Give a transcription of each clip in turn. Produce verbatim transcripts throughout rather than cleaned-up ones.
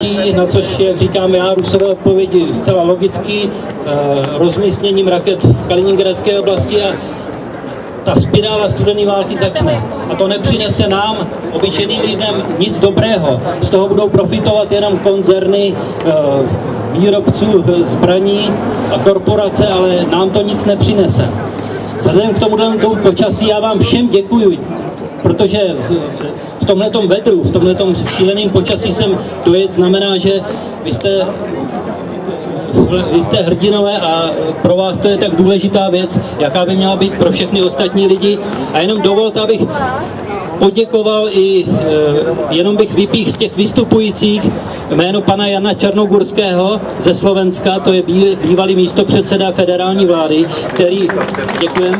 využití, na což, jak říkám já, Rusové odpovědi zcela logicky, rozmístěním raket v Kaliningradské oblasti a ta spirála studené války začne. A to nepřinese nám, obyčejným lidem, nic dobrého. Z toho budou profitovat jenom koncerny výrobců zbraní a korporace, ale nám to nic nepřinese. Vzhledem k tomuhle tomu počasí já vám všem děkuji, protože v tomhletom vedru, v tomhletom šíleném počasí sem dojet znamená, že vy jste, vy jste hrdinové a pro vás to je tak důležitá věc, jaká by měla být pro všechny ostatní lidi. A jenom dovolte, abych poděkoval i, jenom bych vypích z těch vystupujících jméno pana Jana Černogurského ze Slovenska, to je bývalý místopředseda federální vlády, který, děkujem,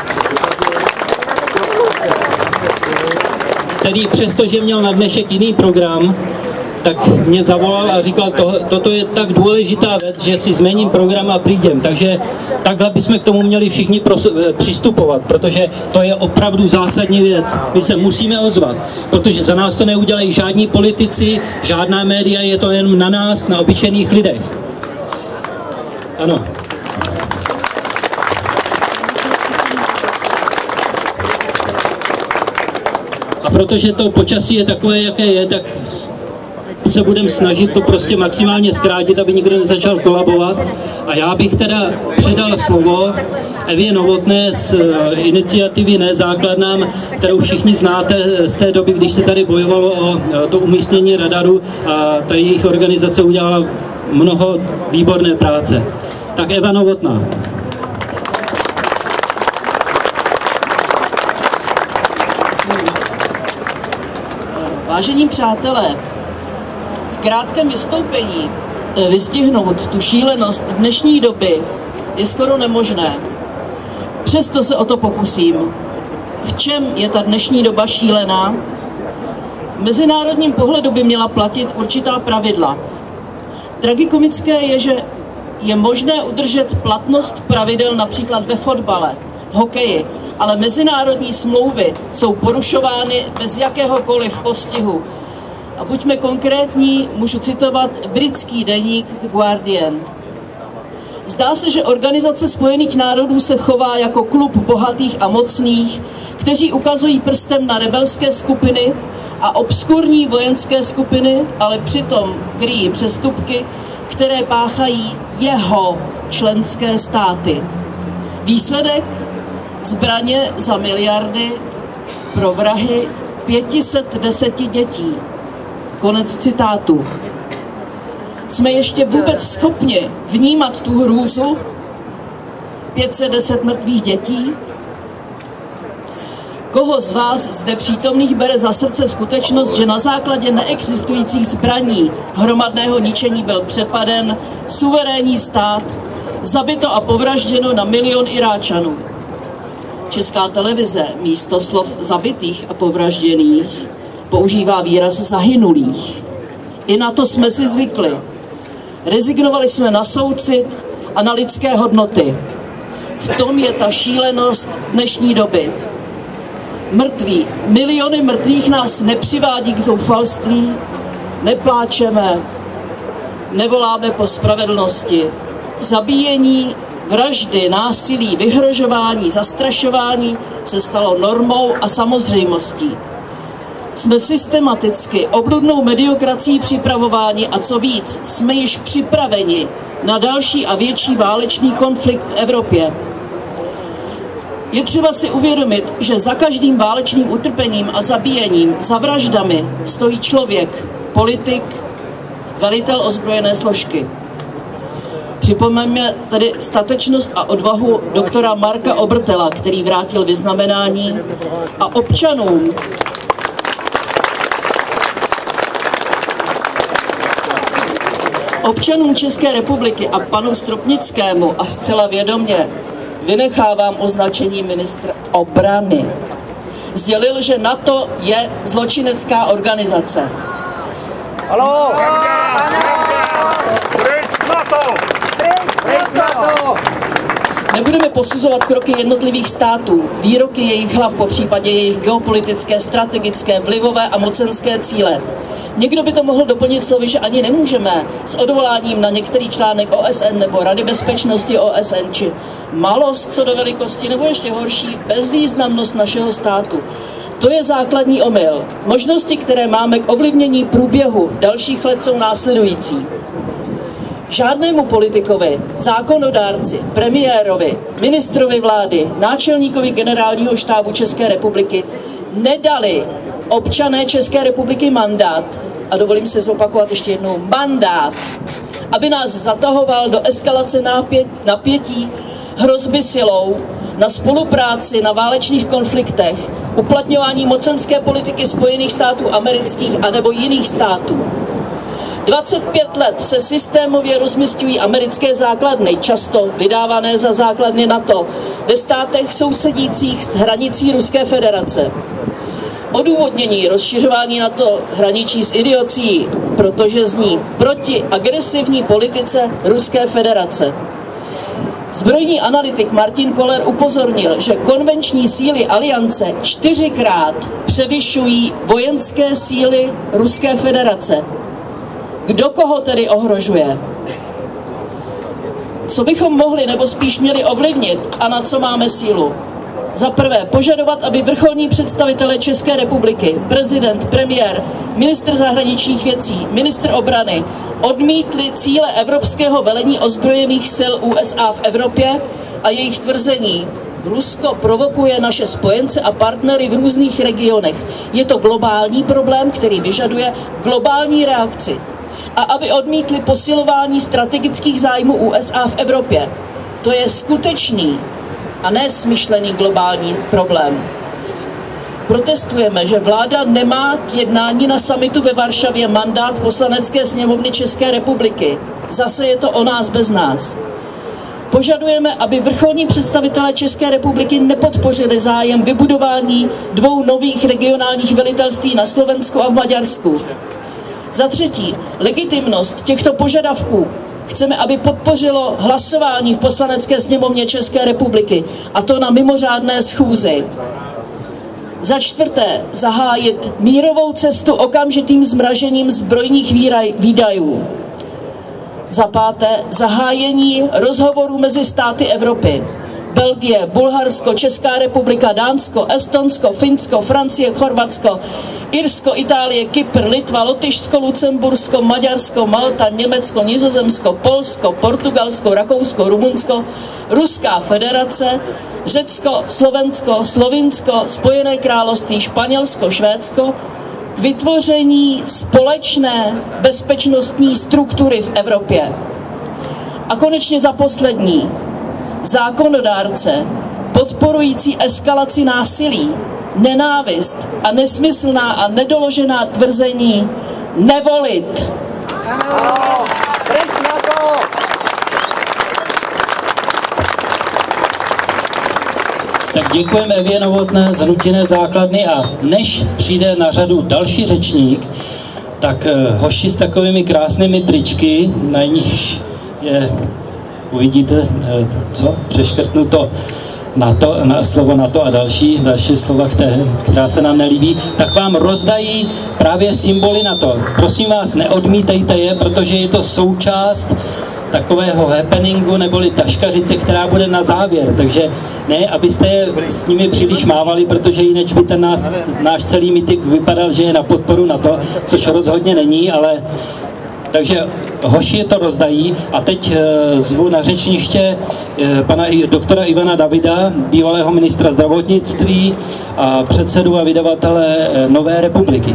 který přestože měl na dnešek jiný program, tak mě zavolal a říkal, to, toto je tak důležitá věc, že si změním program a přijdem. Takže takhle bychom k tomu měli všichni pros, přistupovat, protože to je opravdu zásadní věc. My se musíme ozvat, protože za nás to neudělají žádní politici, žádná média, je to jen na nás, na obyčejných lidech. Ano. A protože to počasí je takové, jaké je, tak se budeme snažit to prostě maximálně zkrátit, aby nikdo nezačal kolabovat. A já bych teda předal slovo Evě Novotné z iniciativy Ne základnám, kterou všichni znáte z té doby, když se tady bojovalo o to umístění radaru a ta jejich organizace udělala mnoho výborné práce. Tak Eva Novotná. Vážení přátelé, v krátkém vystoupení vystihnout tu šílenost dnešní doby je skoro nemožné. Přesto se o to pokusím. V čem je ta dnešní doba šílená? V mezinárodním pohledu by měla platit určitá pravidla. Tragikomické je, že je možné udržet platnost pravidel například ve fotbale, v hokeji, ale mezinárodní smlouvy jsou porušovány bez jakéhokoliv postihu. A buďme konkrétní, můžu citovat britský deník The Guardian. Zdá se, že Organizace spojených národů se chová jako klub bohatých a mocných, kteří ukazují prstem na rebelské skupiny a obskurní vojenské skupiny, ale přitom kryjí přestupky, které páchají jeho členské státy. Výsledek? Zbraně za miliardy pro vrahy pět set deset dětí. Konec citátu. Jsme ještě vůbec schopni vnímat tu hrůzu? pět set deset mrtvých dětí? Koho z vás zde přítomných bere za srdce skutečnost, že na základě neexistujících zbraní hromadného ničení byl přepaden suverénní stát, zabito a povražděno na milion Iráčanů? Česká televize místo slov zabitých a povražděných používá výraz zahynulých. I na to jsme si zvykli. Rezignovali jsme na soucit a na lidské hodnoty. V tom je ta šílenost dnešní doby. Mrtví, miliony mrtvých nás nepřivádí k zoufalství, nepláčeme, nevoláme po spravedlnosti. Zabíjení, vraždy, násilí, vyhrožování, zastrašování se stalo normou a samozřejmostí. Jsme systematicky obludnou mediokracií připravováni a co víc, jsme již připraveni na další a větší válečný konflikt v Evropě. Je třeba si uvědomit, že za každým válečným utrpením a zabíjením, za vraždami stojí člověk, politik, velitel ozbrojené složky. Připomeňme tedy statečnost a odvahu doktora Marka Oberthela, který vrátil vyznamenání, a občanům občanům České republiky a panu Stropnickému a zcela vědomě vynechávám označení ministra obrany. Sdělil, že NATO je zločinecká organizace. Haló! Pryč NATO! Pryč NATO! Nebudeme posuzovat kroky jednotlivých států, výroky jejich hlav, po případě jejich geopolitické, strategické, vlivové a mocenské cíle. Někdo by to mohl doplnit slovy, že ani nemůžeme s odvoláním na některý článek O S N nebo Rady bezpečnosti O S N, či malost co do velikosti, nebo ještě horší, bezvýznamnost našeho státu. To je základní omyl. Možnosti, které máme k ovlivnění průběhu dalších let, jsou následující. Žádnému politikovi, zákonodárci, premiérovi, ministrovi vlády, náčelníkovi generálního štábu České republiky nedali občané České republiky mandát, a dovolím se zopakovat ještě jednou, mandát, aby nás zatahoval do eskalace napětí, hrozby silou, na spolupráci na válečných konfliktech, uplatňování mocenské politiky Spojených států amerických anebo jiných států. dvacet pět let se systémově rozmisťují americké základny, často vydávané za základny NATO, ve státech sousedících s hranicí Ruské federace. Odůvodnění rozšiřování NATO hraničí s idiocí, protože zní proti agresivní politice Ruské federace. Zbrojní analytik Martin Koller upozornil, že konvenční síly aliance čtyřikrát převyšují vojenské síly Ruské federace. Kdo koho tedy ohrožuje? Co bychom mohli nebo spíš měli ovlivnit a na co máme sílu? Za prvé, požadovat, aby vrcholní představitelé České republiky, prezident, premiér, ministr zahraničních věcí, ministr obrany odmítli cíle evropského velení ozbrojených sil U S A v Evropě a jejich tvrzení. Rusko provokuje naše spojence a partnery v různých regionech. Je to globální problém, který vyžaduje globální reakci. A aby odmítli posilování strategických zájmů U S A v Evropě. To je skutečný a ne smyšlený globální problém. Protestujeme, že vláda nemá k jednání na summitu ve Varšavě mandát Poslanecké sněmovny České republiky. Zase je to o nás bez nás. Požadujeme, aby vrcholní představitelé České republiky nepodpořili zájem vybudování dvou nových regionálních velitelství na Slovensku a v Maďarsku. Za třetí, legitimnost těchto požadavků chceme, aby podpořilo hlasování v Poslanecké sněmovně České republiky, a to na mimořádné schůzi. Za čtvrté, zahájit mírovou cestu okamžitým zmražením zbrojních výdajů. Za páté, zahájení rozhovorů mezi státy Evropy. Belgie, Bulharsko, Česká republika, Dánsko, Estonsko, Finsko, Francie, Chorvatsko, Irsko, Itálie, Kypr, Litva, Lotyšsko, Lucembursko, Maďarsko, Malta, Německo, Nizozemsko, Polsko, Portugalsko, Rakousko, Rumunsko, Ruská federace, Řecko, Slovensko, Slovinsko, Spojené království, Španělsko, Švédsko k vytvoření společné bezpečnostní struktury v Evropě. A konečně za poslední, zákonodárce podporující eskalaci násilí, nenávist a nesmyslná a nedoložená tvrzení nevolit. Ano, pryč na to! Tak děkujeme Evě Novotné z Hnutěné základny a než přijde na řadu další řečník, tak hoši s takovými krásnými tričky, na nich je, uvidíte, co, přeškrtnu to na to, na slovo na to a další, další slova, které, která se nám nelíbí, tak vám rozdají právě symboly na to. Prosím vás, neodmítejte je, protože je to součást takového happeningu neboli taškařice, která bude na závěr, takže ne, abyste s nimi příliš mávali, protože jinak by ten nás, náš celý mítik vypadal, že je na podporu na to, což rozhodně není, ale takže hoši to rozdají a teď e, zvu na řečniště e, pana doktora Ivana Davida, bývalého ministra zdravotnictví a předsedu a vydavatele e, Nové republiky.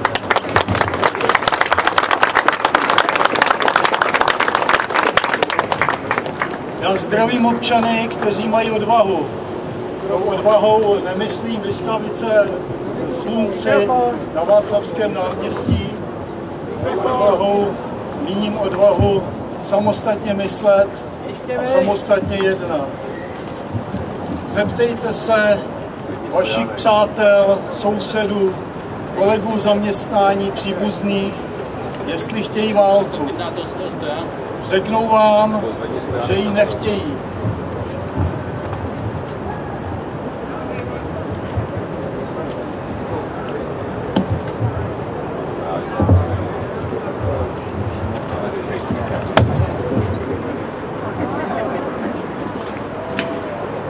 Já zdravím občany, kteří mají odvahu. Tou odvahou nemyslím vystavit se slunci na Václavském náměstí. Tou odvahou míním odvahu samostatně myslet a samostatně jednat. Zeptejte se vašich přátel, sousedů, kolegů zaměstnání, příbuzných, jestli chtějí válku. Řeknou vám, že ji nechtějí.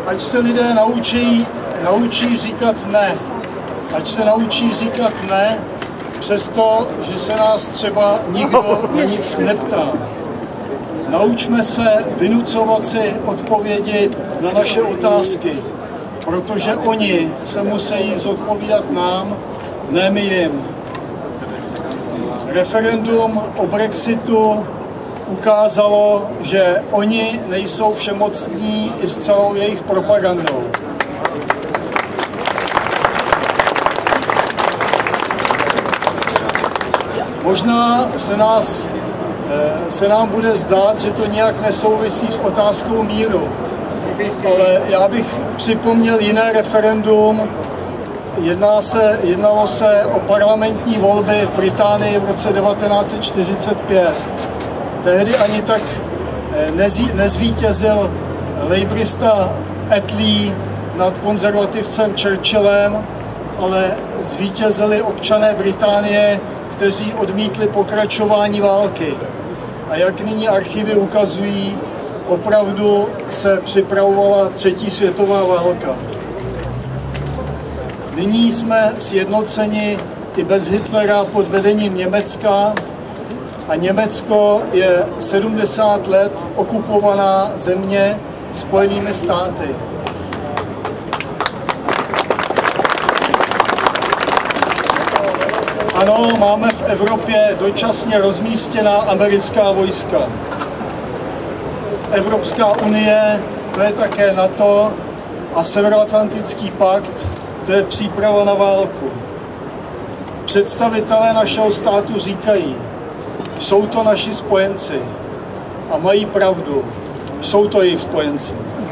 ať se lidé naučí, naučí říkat ne. Ať se naučí říkat ne, přesto, že se nás třeba nikdo na nic neptá. Naučme se vynucovat si odpovědi na naše otázky, protože oni se musí zodpovídat nám, ne my jim. Referendum o Brexitu ukázalo, že oni nejsou všemocní i s celou jejich propagandou. Možná se, nás, se nám bude zdát, že to nějak nesouvisí s otázkou míru, ale já bych připomněl jiné referendum. Jedná se, jednalo se o parlamentní volby v Británii v roce devatenáct set čtyřicet pět. Tehdy ani tak nezí, nezvítězil labourista Attlee nad konzervativcem Churchillem, ale zvítězili občané Británie, kteří odmítli pokračování války. A jak nyní archivy ukazují, opravdu se připravovala třetí světová válka. Nyní jsme sjednoceni i bez Hitlera pod vedením Německa a Německo je sedmdesát let okupovaná země Spojenými státy. Ano, máme v Evropě dočasně rozmístěná americká vojska. Evropská unie, to je také NATO, a Severoatlantický pakt, to je příprava na válku. Představitelé našeho státu říkají, jsou to naši spojenci. A mají pravdu, jsou to jejich spojenci.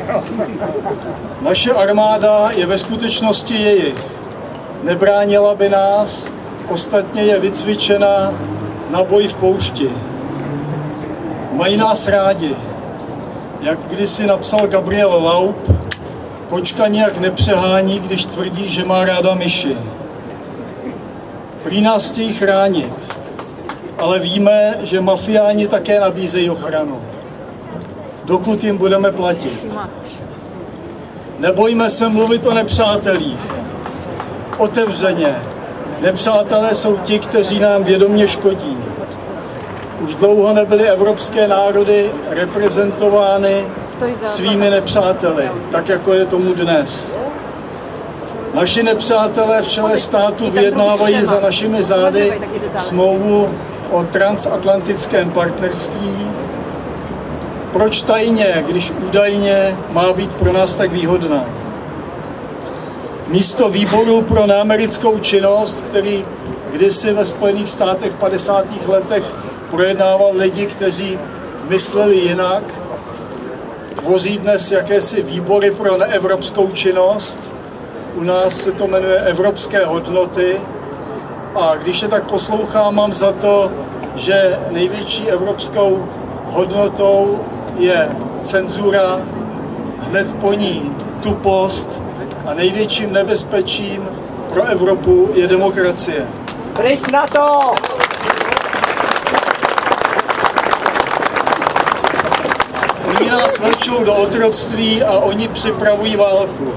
Naše armáda je ve skutečnosti jejich. Nebránila by nás, ostatně je vycvičena na boj v poušti. Mají nás rádi. Jak kdysi napsal Gabriel Laub, kočka nijak nepřehání, když tvrdí, že má ráda myši. Prý nás chtějí chránit, ale víme, že mafiáni také nabízejí ochranu, dokud jim budeme platit. Nebojme se mluvit o nepřátelích. Otevřeně. Nepřátelé jsou ti, kteří nám vědomě škodí. Už dlouho nebyly evropské národy reprezentovány svými nepřáteli, tak jako je tomu dnes. Naši nepřátelé v čele státu vyjednávají za našimi zády smlouvu o transatlantickém partnerství. Proč tajně, když údajně má být pro nás tak výhodná? Místo výboru pro neamerickou činnost, který kdysi ve Spojených státech v padesátých letech projednával lidi, kteří mysleli jinak, tvoří dnes jakési výbory pro neevropskou činnost. U nás se to jmenuje Evropské hodnoty. A když je tak poslouchám, mám za to, že největší evropskou hodnotou je cenzura, hned po ní tupost a největším nebezpečím pro Evropu je demokracie. Pryč na to! Oni nás vlečou do otroctví a oni připravují válku.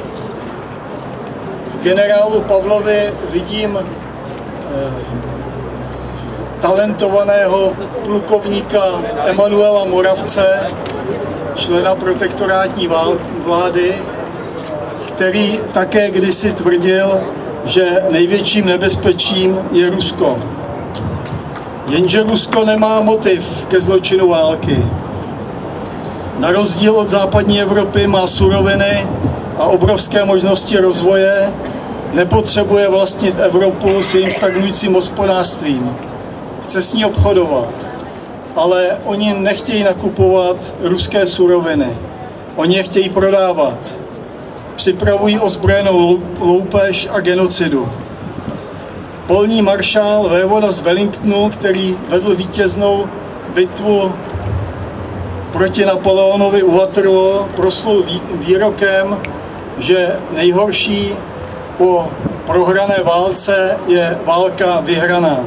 V generálu Pavlovi vidím eh, talentovaného plukovníka Emanuela Moravce, člena protektorátní vlády, který také kdysi tvrdil, že největším nebezpečím je Rusko. Jenže Rusko nemá motiv ke zločinu války. Na rozdíl od západní Evropy má suroviny a obrovské možnosti rozvoje, nepotřebuje vlastnit Evropu s jejím stagnujícím hospodářstvím. Chce s ní obchodovat, ale oni nechtějí nakupovat ruské suroviny. Oni je chtějí prodávat. Připravují ozbrojenou loupež a genocidu. Polní maršál vévoda z Wellingtonu, který vedl vítěznou bitvu proti Napoleonovi u Waterloo, proslul výrokem, že nejhorší po prohrané válce je válka vyhraná.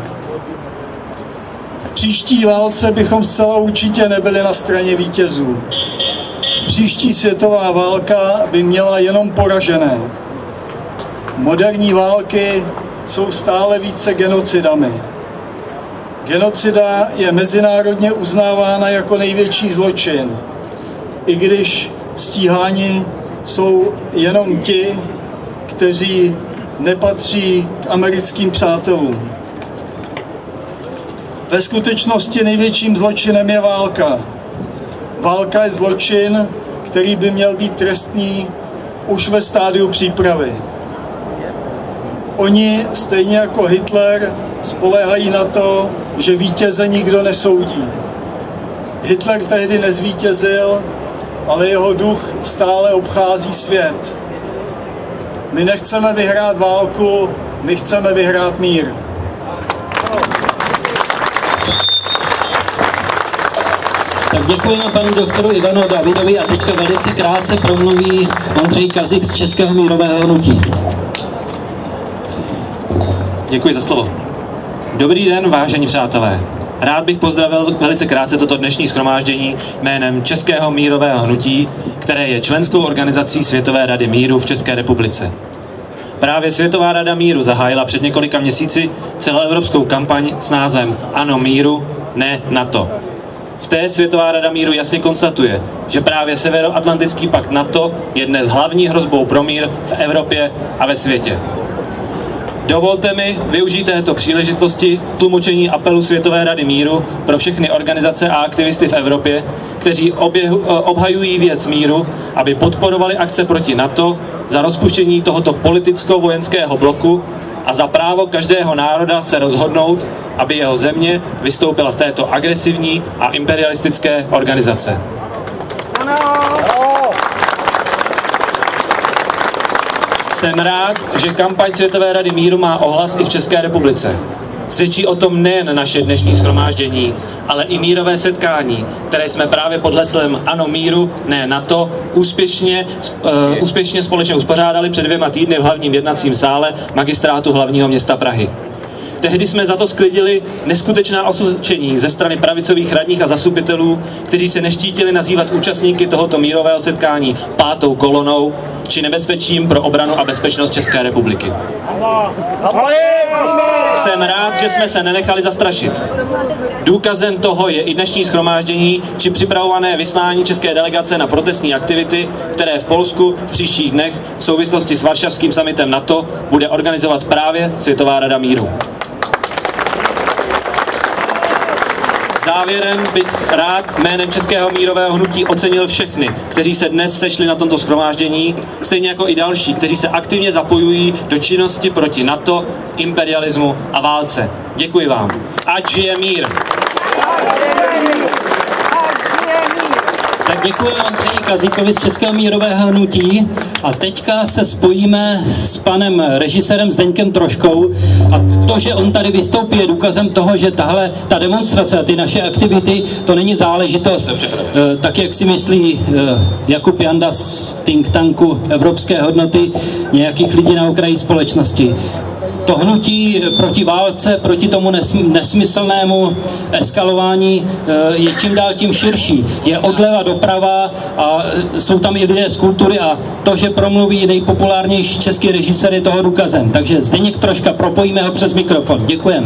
V příští válce bychom zcela určitě nebyli na straně vítězů. příští světová válka by měla jenom poražené. Moderní války jsou stále více genocidami. Genocida je mezinárodně uznávána jako největší zločin, i když stíháni jsou jenom ti, kteří nepatří k americkým přátelům. Ve skutečnosti největším zločinem je válka. Válka je zločin, který by měl být trestný už ve stádiu přípravy. Oni, stejně jako Hitler, spoléhají na to, že vítěze nikdo nesoudí. Hitler tehdy nezvítězil, ale jeho duch stále obchází svět. My nechceme vyhrát válku, my chceme vyhrát mír. Tak děkujeme panu doktoru Ivanu Davidovi a teďka velice krátce promluví Ondřej Kazik z Českého mírového hnutí. Děkuji za slovo. Dobrý den, vážení přátelé. Rád bych pozdravil velice krátce toto dnešní shromáždění jménem Českého mírového hnutí, které je členskou organizací Světové rady míru v České republice. Právě Světová rada míru zahájila před několika měsíci celoevropskou kampaň s názvem Ano míru, ne NATO. V té Světová rada míru jasně konstatuje, že právě Severoatlantický pakt NATO je dnes hlavní hrozbou pro mír v Evropě a ve světě. Dovolte mi využít této příležitosti tlumočení apelu Světové rady míru pro všechny organizace a aktivisty v Evropě, kteří oběhu, obhajují věc míru, aby podporovali akce proti NATO za rozpuštění tohoto politicko-vojenského bloku a za právo každého národa se rozhodnout, aby jeho země vystoupila z této agresivní a imperialistické organizace. Jsem rád, že kampaň Světové rady míru má ohlas i v České republice. Svědčí o tom nejen naše dnešní shromáždění, ale i mírové setkání, které jsme právě pod heslem Ano míru, ne NATO úspěšně, uh, úspěšně společně uspořádali před dvěma týdny v hlavním jednacím sále Magistrátu hlavního města Prahy. Tehdy jsme za to sklidili neskutečná osočení ze strany pravicových radních a zastupitelů, kteří se neštítili nazývat účastníky tohoto mírového setkání pátou kolonou či nebezpečím pro obranu a bezpečnost České republiky. Jsem rád, že jsme se nenechali zastrašit. Důkazem toho je i dnešní shromáždění či připravované vyslání české delegace na protestní aktivity, které v Polsku v příštích dnech v souvislosti s Varšavským summitem NATO bude organizovat právě Světová rada míru. Závěrem bych rád jménem Českého mírového hnutí ocenil všechny, kteří se dnes sešli na tomto shromáždění, stejně jako i další, kteří se aktivně zapojují do činnosti proti NATO, imperialismu a válce. Děkuji vám. Ať žije mír! Tak děkuji Ondřeji Kazíkovi z Českého mírového hnutí a teďka se spojíme s panem režisérem Zdeňkem Troškou a to, že on tady vystoupí, je důkazem toho, že tahle ta demonstrace a ty naše aktivity, to není záležitost, tak jak si myslí Jakub Janda z think tanku Evropské hodnoty nějakých lidí na okraji společnosti. To hnutí proti válce, proti tomu nesmyslnému eskalování je čím dál tím širší. Je odleva doprava a jsou tam i lidé z kultury a to, že promluví nejpopulárnější český režisér, je toho důkazem. Takže Zdeněk Troška, propojíme ho přes mikrofon. Děkujeme.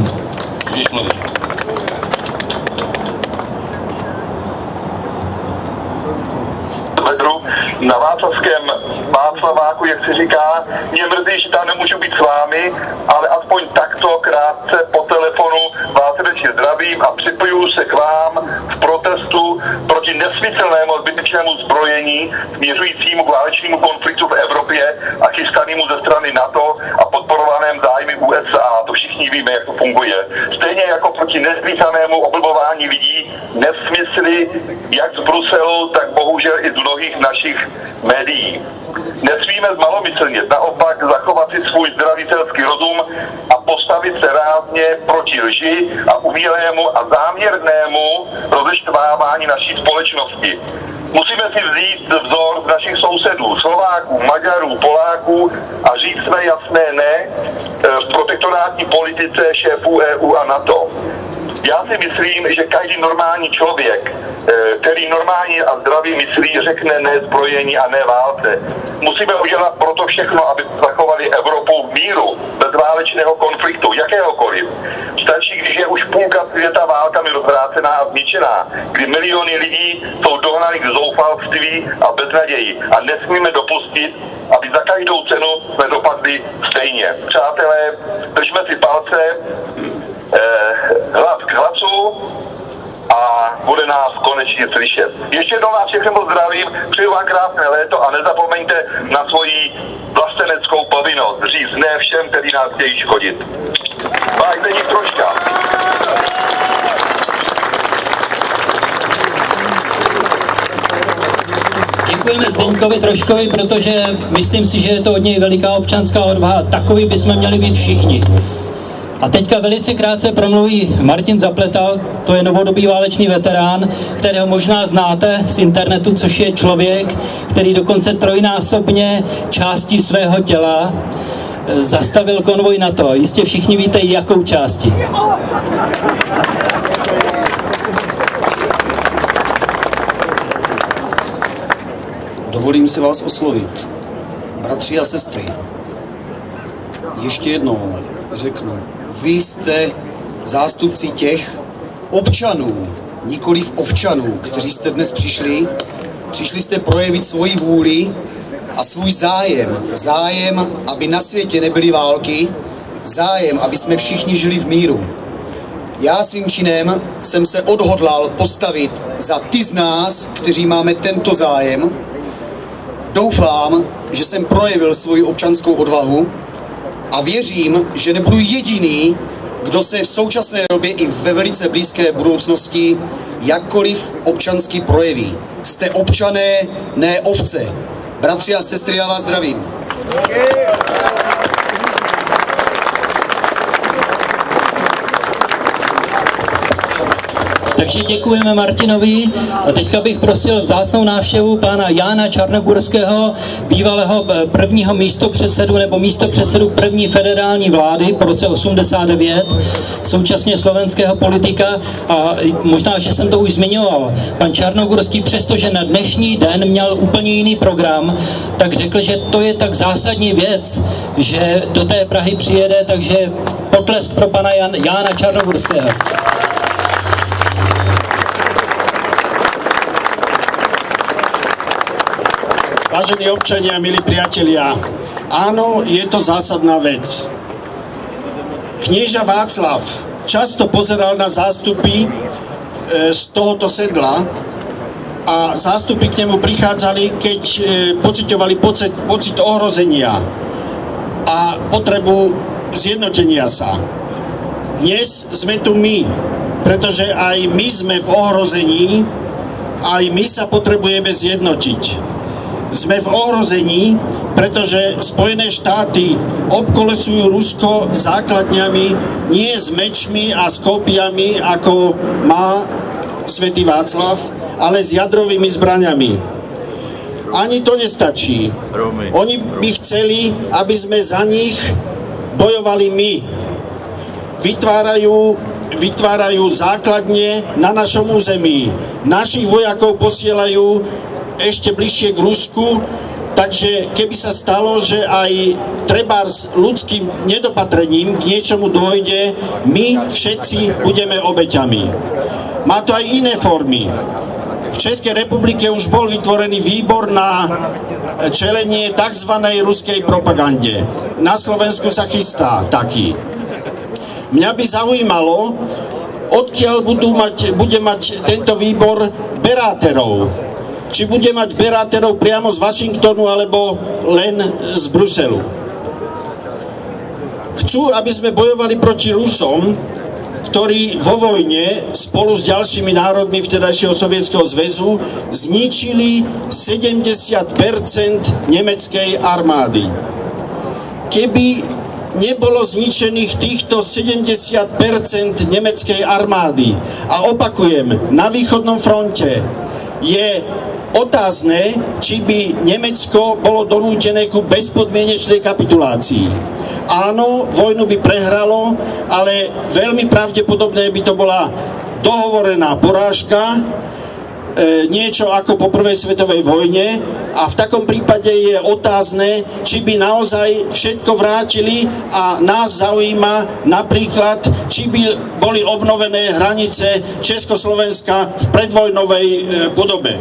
Na Václavském Václaváku, jak se říká, mě mrzí, že tam nemůžu být s vámi, ale aspoň takto krátce po telefonu vás srdečně zdravím a připojuju se k vám v protestu proti nesmyslnému zbytečnému zbrojení směřujícímu k válečnému konfliktu v Evropě a chystanému ze strany NATO a podporovaném zájmy U S A. To všichni víme, jak to funguje. Stejně jako proti nesmyslnému oblbování lidí, nesmysly jak z Bruselu, tak bohužel i z mnohých našich médií. Nesmíme zmalomyslnit, naopak zachovat si svůj zdravý selský rozum a postavit se rázně proti lži a umělému a záměrnému rozeštvávání naší společnosti. Musíme si vzít vzor z našich sousedů, Slováků, Maďarů, Poláků a říct své jasné ne v protektorátní politice šéfů E U a NATO. Já si myslím, že každý normální člověk, který normálně a zdravě myslí, řekne ne zbrojení a ne válce. Musíme udělat proto všechno, aby zachovali Evropu v míru, bez válečného konfliktu, jakéhokoliv. Stačí, když je už půlka světa válkami rozvrácená a zničená, kdy miliony lidí jsou dohnaní k zoufalství a beznaději. A nesmíme dopustit, aby za každou cenu jsme dopadli stejně. Přátelé, držme si palce, eh, hlas k hlasu a bude nás konečně slyšet. Ještě jednou vás všechny moc zdravím, přeju vám krásné léto a nezapomeňte na svoji vlasteneckou povinnost říct ne všem, kteří nás chtějí škodit. Bájte nich troška. Děkujeme Zdeňkovi Troškovi, protože myslím si, že je to od něj veliká občanská odvaha. Takový bychom měli být všichni. A teďka velice krátce promluví Martin Zapletal, to je novodobý válečný veterán, kterého možná znáte z internetu, což je člověk, který dokonce trojnásobně částí svého těla zastavil konvoj NATO. Jistě všichni víte, jakou části. Dovolím si vás oslovit, bratři a sestry. Ještě jednou řeknu, vy jste zástupci těch občanů, nikoliv ovčanů, kteří jste dnes přišli. Přišli jste projevit svoji vůli a svůj zájem. Zájem, aby na světě nebyly války, zájem, aby jsme všichni žili v míru. Já svým činem jsem se odhodlal postavit za ty z nás, kteří máme tento zájem. Doufám, že jsem projevil svoji občanskou odvahu a věřím, že nebudu jediný, kdo se v současné době i ve velice blízké budoucnosti jakkoliv občansky projeví. Jste občané, ne ovce. Bratři a sestry, já vás zdravím. Takže děkujeme Martinovi a teďka bych prosil vzácnou návštěvu pána Jána Čarnogurského, bývalého prvního místopředsedu nebo místopředsedu první federální vlády po roce osmdesát devět, současně slovenského politika a možná, že jsem to už zmiňoval. Pan Čarnogurský, přestože na dnešní den měl úplně jiný program, tak řekl, že to je tak zásadní věc, že do té Prahy přijede, takže potlesk pro pana Jan, Jána Čarnogurského. Vážení občania, milí priatelia, áno, je to zásadná vec. Knieža Václav často pozeral na zástupy e, z tohoto sedla a zástupy k nemu prichádzali, keď e, pociťovali pocit, pocit ohrozenia a potrebu zjednotenia sa. Dnes sme tu my, pretože aj my sme v ohrození, aj my sa potrebujeme zjednotiť. Sme v ohrození, pretože Spojené štáty obkolesujú Rusko základňami, nie s mečmi a s kópiami, ako má svätý Václav, ale s jadrovými zbraňami. Ani to nestačí. Oni by chceli, aby sme za nich bojovali my. Vytvárajú, vytvárajú základne na našom území. Našich vojakov posielajú ešte bližšie k Rusku, takže keby sa stalo, že aj trebárs ľudským nedopatrením k niečomu dôjde, my všetci budeme obeťami. Má to aj iné formy. V Českej republike už bol vytvorený výbor na čelenie tzv. Ruskej propagande. Na Slovensku sa chystá taký. Mňa by zaujímalo, odkiaľ budú mať, bude mať tento výbor beráterov. Či bude mať beráterov priamo z Washingtonu, alebo len z Bruselu. Chcú, aby sme bojovali proti Rusom, ktorí vo vojne spolu s ďalšími národmi vtedajšieho Sovietskeho zväzu zničili sedemdesiat percent nemeckej armády. Keby nebolo zničených týchto sedemdesiat percent nemeckej armády, a opakujem, na východnom fronte je otázne, či by Nemecko bolo donútené ku bezpodmienečnej kapitulácii. áno, vojnu by prehralo, ale veľmi pravdepodobné by to bola dohovorená porážka, e, niečo ako po prvej svetovej vojne, a v takom prípade je otázne, či by naozaj všetko vrátili, a nás zaujíma napríklad, či by boli obnovené hranice Československa v predvojnovej e, podobe.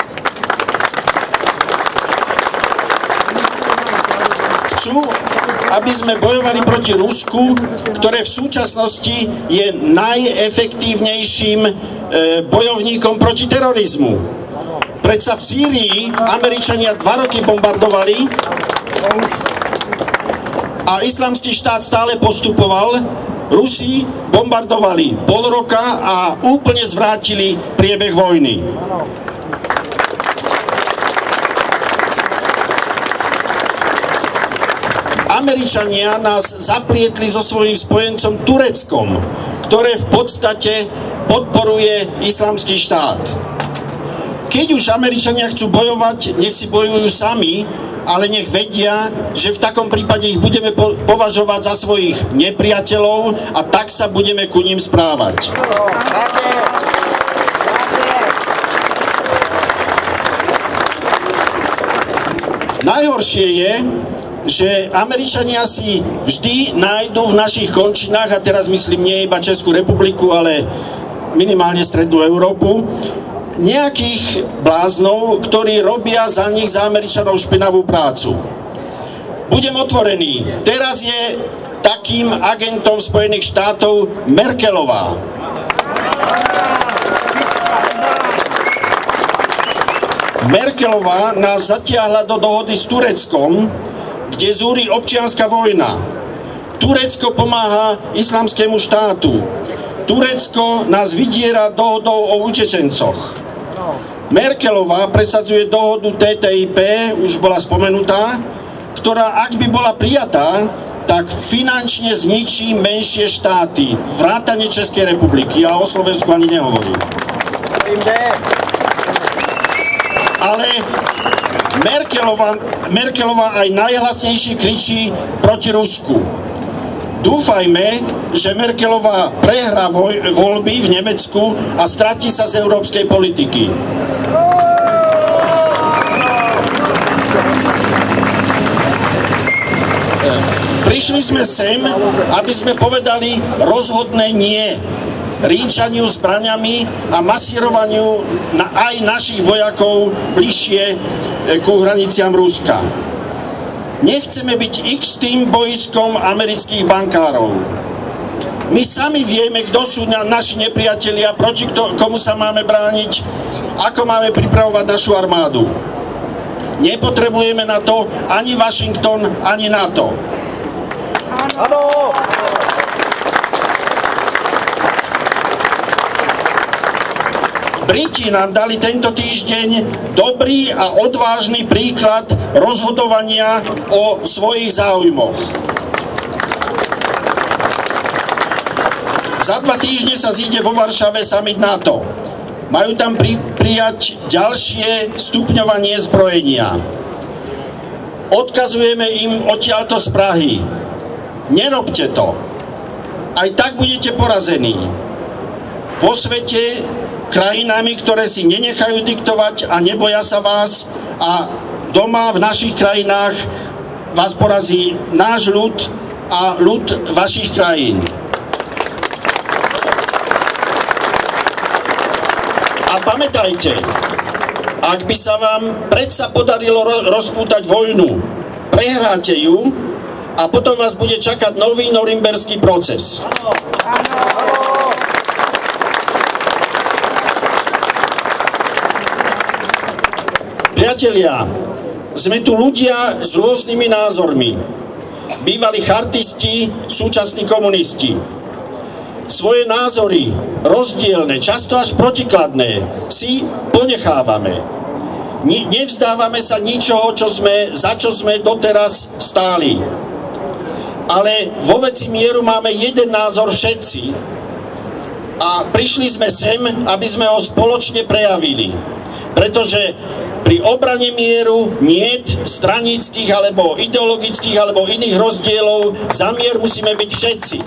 Chcú, aby sme bojovali proti Rusku, ktoré v súčasnosti je najefektívnejším e, bojovníkom proti terorizmu. Predsa v Sýrii Američania dva roky bombardovali a Islamský štát stále postupoval. Rusi bombardovali pol roka a úplne zvrátili priebeh vojny. Američania nás zaplietli so svojím spojencom Tureckom, ktoré v podstate podporuje Islamský štát. Keď už Američania chcú bojovať, nech si bojujú sami, ale nech vedia, že v takom prípade ich budeme po- považovať za svojich nepriateľov a tak sa budeme ku ním správať. Najhoršie je, že Američania si vždy nájdú v našich končinách, a teraz myslím nie iba Českú republiku, ale minimálne Strednú Európu, nejakých bláznov, ktorí robia za nich, za Američanov, špinavú prácu. Budem otvorený. Teraz je takým agentom Spojených štátov Merkelová. Merkelová nás zatiahla do dohody s Tureckom, kde zúri občianska vojna. Turecko pomáha Islamskému štátu. Turecko nás vydiera dohodou o utečencoch. Merkelová presadzuje dohodu T T I P, už bola spomenutá, ktorá, ak by bola prijatá, tak finančne zničí menšie štáty, vrátane Českej republiky. Ja o Slovensku ani nehovorím. Ale Merkelová, Merkelová aj najhlasnejšie kričí proti Rusku. Dúfajme, že Merkelová prehrá voj, voľby v Nemecku a stratí sa z európskej politiky. Prišli sme sem, aby sme povedali rozhodné nie rýčaniu zbraňami a masírovaniu na aj našich vojakov bližšie ku hraniciam Ruska. Nechceme byť x-tým bojskom amerických bankárov. My sami vieme, kto sú naši nepriatelia, proti komu sa máme brániť, ako máme pripravovať našu armádu. Nepotrebujeme na to ani Washington, ani NATO. Áno! Briti nám dali tento týždeň dobrý a odvážny príklad rozhodovania o svojich záujmoch. Za dva týždne sa zíde vo Varšave summit NATO. Majú tam pri, prijať ďalšie stupňovanie zbrojenia. Odkazujeme im odtiaľto z Prahy. Nerobte to. Aj tak budete porazení. Vo svete krajinami, ktoré si nenechajú diktovať a neboja sa vás, a doma v našich krajinách vás porazí náš ľud a ľud vašich krajín. A pamätajte, ak by sa vám predsa podarilo rozpútať vojnu, prehráte ju a potom vás bude čakať nový norimberský proces. Priatelia, sme tu ľudia s rôznymi názormi. Bývalí chartisti, súčasní komunisti. Svoje názory, rozdielne, často až protikladné, si ponechávame. Nevzdávame sa ničoho, čo sme, za čo sme doteraz stáli. Ale vo veci mieru máme jeden názor všetci. A prišli sme sem, aby sme ho spoločne prejavili. Pretože pri obrane mieru niet stranických alebo ideologických alebo iných rozdielov. Za mier musíme byť všetci.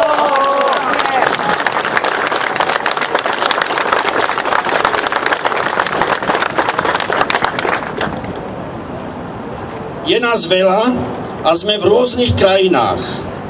Je nás veľa a sme v rôznych krajinách.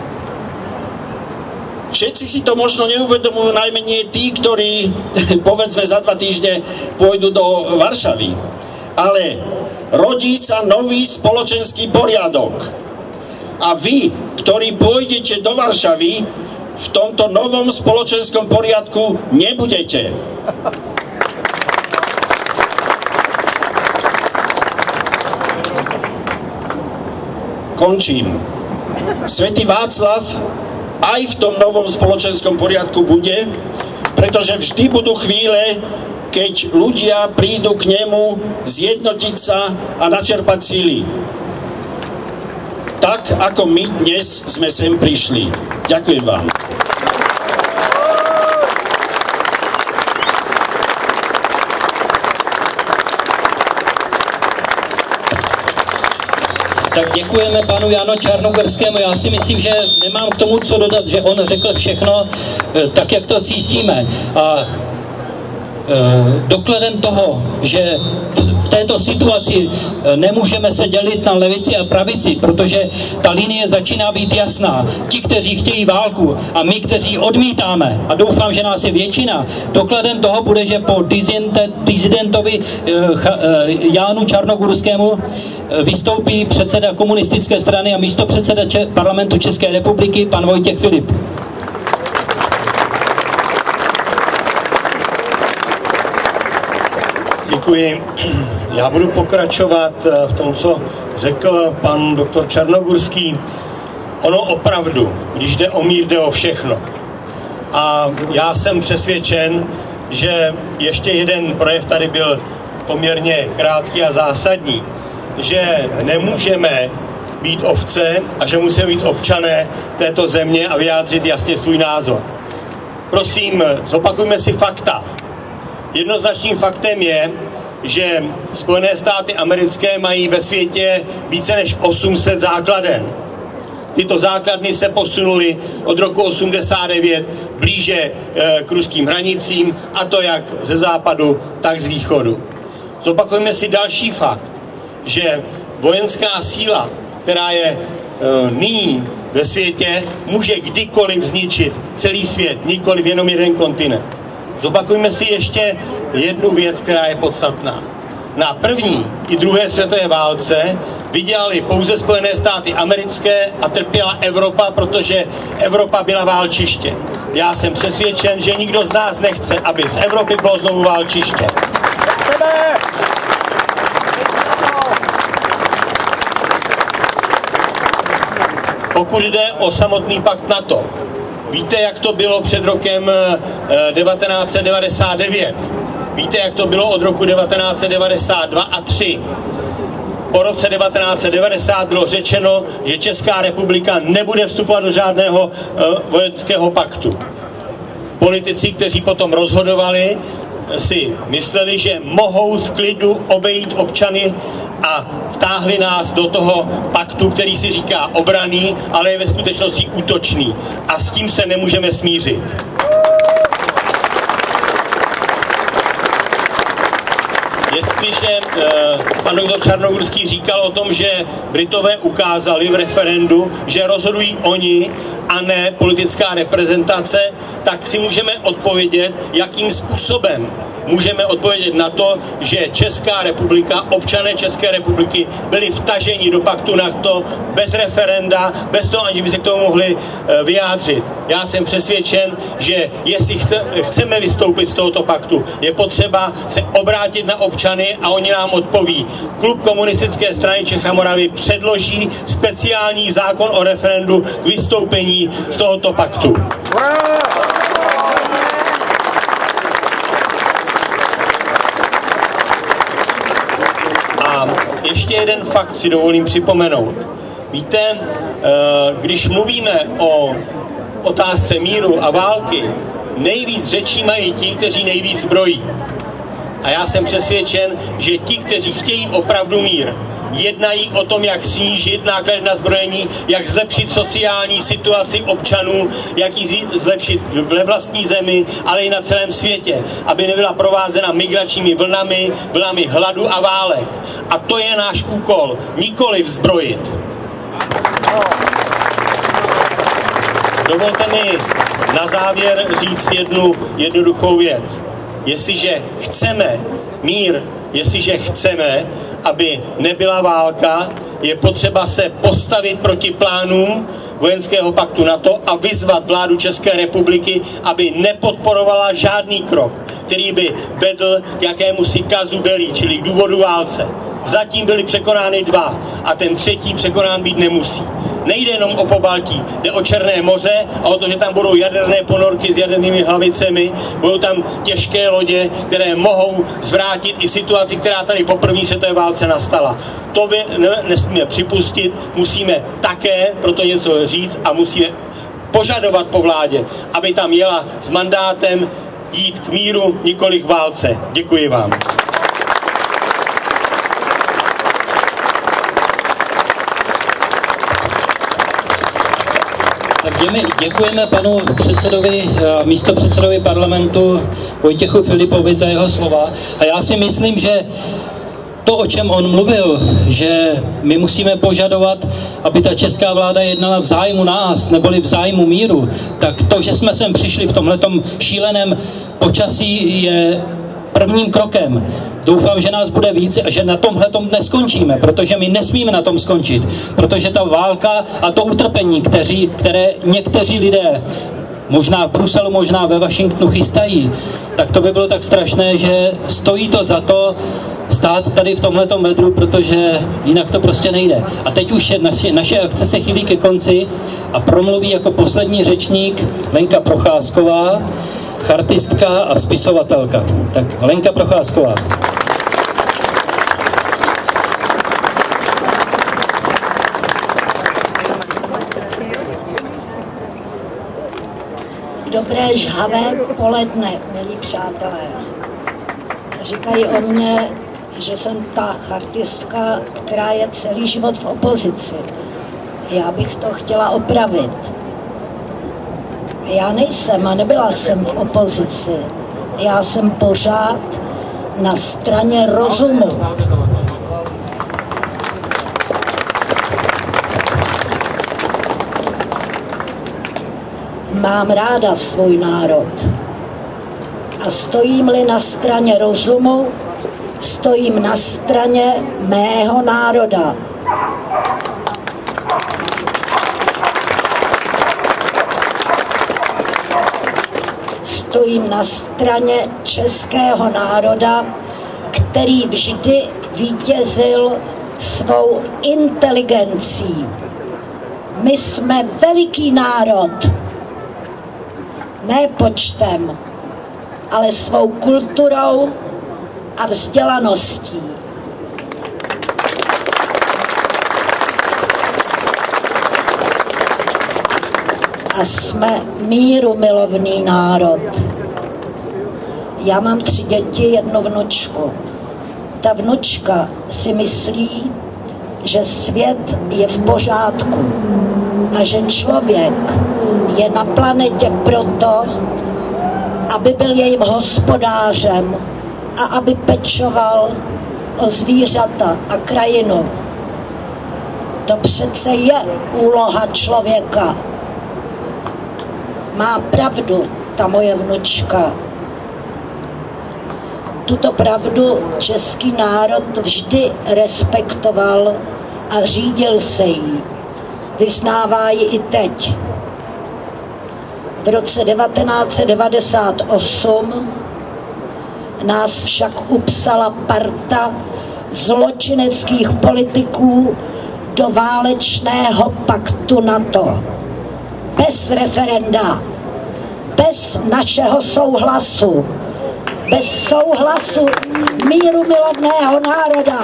Všetci si to možno neuvedomujú, najmenej tí, ktorí povedzme za dva týždne pôjdu do Varšavy. Ale rodí sa nový spoločenský poriadok. A vy, ktorí pôjdete do Varšavy, v tomto novom spoločenskom poriadku nebudete. Končím. Svätý Václav aj v tom novom spoločenskom poriadku bude, pretože vždy budú chvíle, keď ľudia prídu k nemu zjednotiť sa a načerpať síly. Tak, ako my dnes sme sem prišli. Ďakujem vám. Tak děkujeme panu Janu Čarnogorskému. Já si myslím, že nemám k tomu co dodat, že on řekl všechno tak, jak to cítíme. A dokladem toho, že v této situaci nemůžeme se dělit na levici a pravici, protože ta linie začíná být jasná. Ti, kteří chtějí válku a my, kteří odmítáme, a doufám, že nás je většina, dokladem toho bude, že po disidentovi Jánu Čarnogorskému vystoupí předseda komunistické strany a místopředseda parlamentu České republiky, pan Vojtěch Filip. Děkuji. Já budu pokračovat v tom, co řekl pan doktor Čarnogurský. Ono opravdu, když jde o mír, jde o všechno. A já jsem přesvědčen, že ještě jeden projev tady byl poměrně krátký a zásadní, že nemůžeme být ovce a že musíme být občané této země a vyjádřit jasně svůj názor. Prosím, zopakujme si fakta. Jednoznačným faktem je, že Spojené státy americké mají ve světě více než osm set základen. Tyto základny se posunuly od roku osmdesát devět blíže k ruským hranicím, a to jak ze západu, tak z východu. Zopakujeme si další fakt, že vojenská síla, která je nyní ve světě, může kdykoliv zničit celý svět, nikoliv jenom jeden kontinent. Zopakujme si ještě jednu věc, která je podstatná. Na první i druhé světové válce vydělali pouze Spojené státy americké a trpěla Evropa, protože Evropa byla válčiště. Já jsem přesvědčen, že nikdo z nás nechce, aby z Evropy bylo znovu válčiště. Pokud jde o samotný pakt NATO, víte, jak to bylo před rokem devatenáct set devadesát devět? Víte, jak to bylo od roku devatenáct set devadesát dva a tři? Po roce devatenáct set devadesát bylo řečeno, že Česká republika nebude vstupovat do žádného vojenského paktu. Politici, kteří potom rozhodovali, si mysleli, že mohou v klidu obejít občany a vtáhli nás do toho paktu, který si říká obranný, ale je ve skutečnosti útočný. A s tím se nemůžeme smířit. Jestliže eh, pan doktor Čarnogurský říkal o tom, že Britové ukázali v referendu, že rozhodují oni a ne politická reprezentace, tak si můžeme odpovědět, jakým způsobem. Můžeme odpovědět na to, že Česká republika, občané České republiky byli vtaženi do paktu NATO bez referenda, bez toho, aniž by se k tomu mohli vyjádřit. Já jsem přesvědčen, že jestli chce, chceme vystoupit z tohoto paktu, je potřeba se obrátit na občany a oni nám odpoví. Klub komunistické strany Čech a Moravy předloží speciální zákon o referendu k vystoupení z tohoto paktu. A ještě jeden fakt si dovolím připomenout. Víte, když mluvíme o otázce míru a války, nejvíc řečí mají ti, kteří nejvíc zbrojí. A já jsem přesvědčen, že ti, kteří chtějí opravdu mír, jednají o tom, jak snížit náklady na zbrojení, jak zlepšit sociální situaci občanů, jak ji zlepšit ve vlastní zemi, ale i na celém světě, aby nebyla provázena migračními vlnami, vlnami hladu a válek. A to je náš úkol, nikoli vzbrojit. Dovolte mi na závěr říct jednu jednoduchou věc. Jestliže chceme mír, jestliže chceme, aby nebyla válka, je potřeba se postavit proti plánům vojenského paktu NATO a vyzvat vládu České republiky, aby nepodporovala žádný krok, který by vedl k jakémusi casu belli, čili k důvodu válce. Zatím byly překonány dva a ten třetí překonán být nemusí. Nejde jenom o Pobaltí, jde o Černé moře a o to, že tam budou jaderné ponorky s jadernými hlavicemi, budou tam těžké lodě, které mohou zvrátit i situaci, která tady po první světové válce nastala. To by nesmíme připustit, musíme také proto něco říct a musíme požadovat po vládě, aby tam jela s mandátem jít k míru, nikoli k válce. Děkuji vám. Děkujeme panu předsedovi, místopředsedovi parlamentu Vojtěchu Filipovi za jeho slova. A já si myslím, že to, o čem on mluvil, že my musíme požadovat, aby ta česká vláda jednala v zájmu nás, neboli v zájmu míru, tak to, že jsme sem přišli v tomhletom šíleném počasí, je prvním krokem. Doufám, že nás bude víc a že na tomhletom neskončíme, protože my nesmíme na tom skončit, protože ta válka a to utrpení, kteří, které někteří lidé možná v Bruselu, možná ve Washingtonu chystají, tak to by bylo tak strašné, že stojí to za to stát tady v tomhletom vedru, protože jinak to prostě nejde. A teď už je naše, naše akce se chýlí ke konci a promluví jako poslední řečník Lenka Procházková, chartistka a spisovatelka. Tak Lenka Procházková. Dobré žhavé poledne, milí přátelé. Říkají o mně, že jsem ta chartistka, která je celý život v opozici. Já bych to chtěla opravit. Já nejsem a nebyla jsem v opozici. Já jsem pořád na straně rozumu. Mám ráda svůj národ. A stojím-li na straně rozumu, stojím na straně mého národa. Stojím na straně českého národa, který vždy vítězil svou inteligencí. My jsme veliký národ, ne počtem, ale svou kulturou a vzdělaností. A jsme mírumilovný národ. Já mám tři děti, jednu vnučku. Ta vnučka si myslí, že svět je v pořádku a že člověk je na planetě proto, aby byl jejím hospodářem a aby pečoval o zvířata a krajinu. To přece je úloha člověka. Má pravdu ta moje vnučka. Tuto pravdu český národ vždy respektoval a řídil se jí. Vyznává ji i teď. V roce devatenáct set devadesát osm nás však upsala parta zločineckých politiků do válečného paktu NATO. Bez referenda, bez našeho souhlasu, bez souhlasu mírumilovného národa.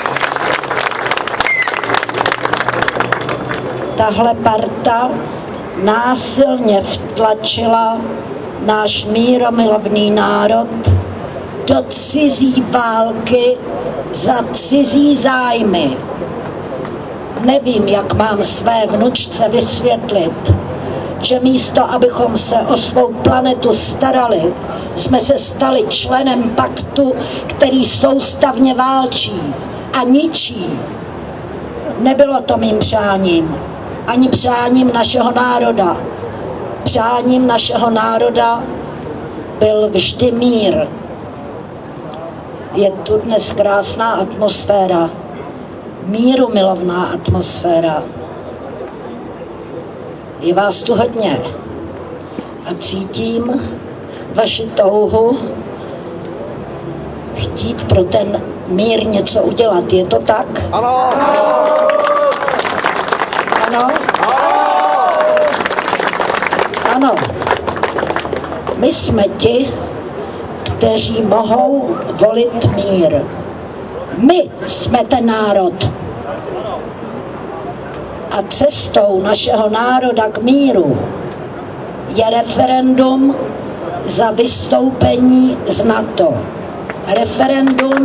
Tahle parta násilně vtlačila náš míromilovný národ do cizí války za cizí zájmy. Nevím, jak mám své vnučce vysvětlit, že místo, abychom se o svou planetu starali, jsme se stali členem paktu, který soustavně válčí a ničí. Nebylo to mým přáním, ani přáním našeho národa. Přáním našeho národa byl vždy mír. Je tu dnes krásná atmosféra, mírumilovná atmosféra. Je vás tu hodně a cítím vaši touhu chtít pro ten mír něco udělat. Je to tak? Ano! Ano? Ano. My jsme ti, kteří mohou volit mír. My jsme ten národ. A cestou našeho národa k míru je referendum za vystoupení z NATO. Referendum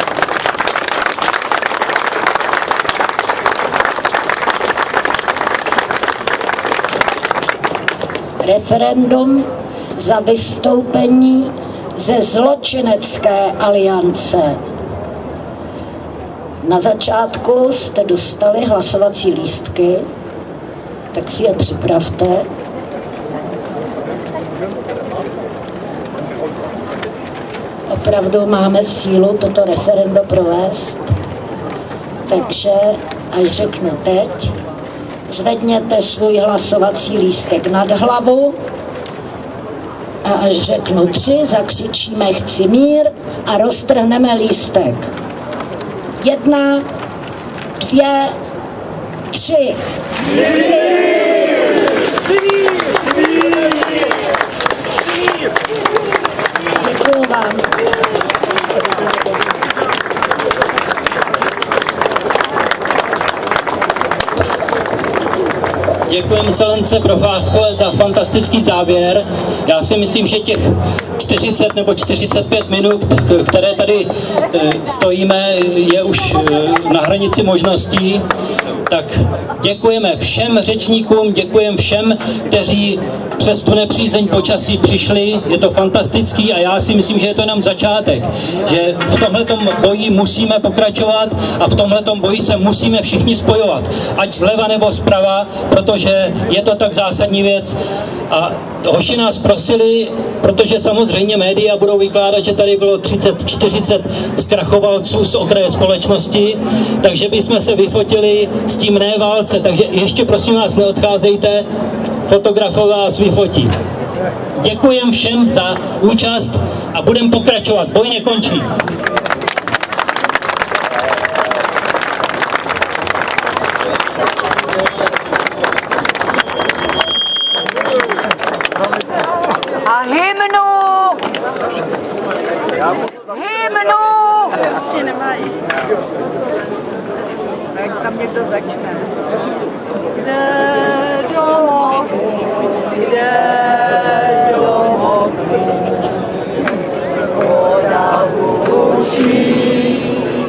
referendum za vystoupení ze zločinecké aliance. Na začátku jste dostali hlasovací lístky, tak si je připravte. Opravdu máme sílu toto referendum provést, takže až řeknu teď, zvedněte svůj hlasovací lístek nad hlavu a až řeknu tři, zakřičíme chci mír a roztrhneme lístek. Jedna, dvě, tři. Děkuju vám. Děkujeme Selence Procházkové za fantastický závěr. Já si myslím, že těch čtyřicet nebo čtyřicet pět minut, které tady stojíme, je už na hranici možností. Tak děkujeme všem řečníkům, děkujeme všem, kteří přes tu nepřízeň počasí přišli. Je to fantastický a já si myslím, že je to jenom začátek. Že v tomhletom boji musíme pokračovat a v tomhletom boji se musíme všichni spojovat. Ať zleva nebo zprava, protože je to tak zásadní věc. A hoši nás prosili, protože samozřejmě média budou vykládat, že tady bylo třicet čtyřicet zkrachovalců z okraje společnosti, takže bychom se vyfotili s tím ne válce. Takže ještě prosím vás neodcházejte, fotografové vás vyfotí. Děkujem všem za účast a budeme pokračovat. Boj nekončí. A hymnu! Hymnu! Ještě nemají. Jak tam někdo začne. Kde domov, kde domov, voda uší,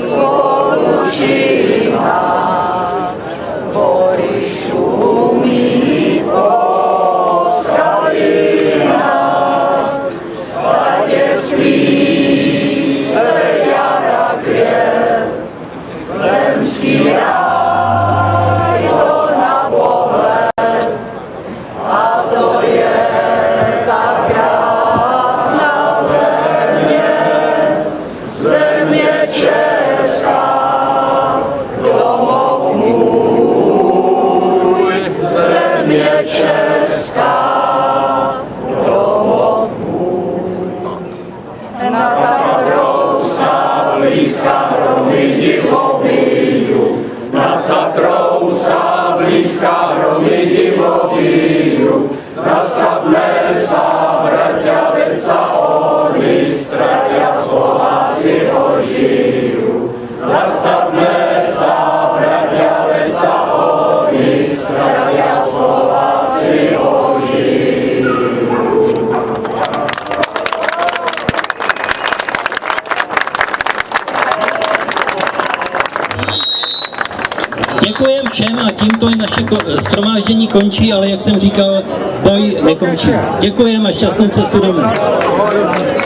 polušíná, bory šumí po skalinách, v sadě spí se jara květ, zemský ráj ho na pohled, a to je tak krásná země, země česká, domov můj, země česká, domov můj. Na Tatrou sa blízka hromy divobíju, na Tatrou sa blízka hromy divobíju, zastavme sa, bratia, veď sa oni stratia, Slováci ožijú. Zastavme sa, bratia, veď sa oni stratia, Slováci Děkujem všem a tímto i naše shromáždění končí, ale jak jsem říkal, boj nekončí. Děkujem a šťastnou cestu domů.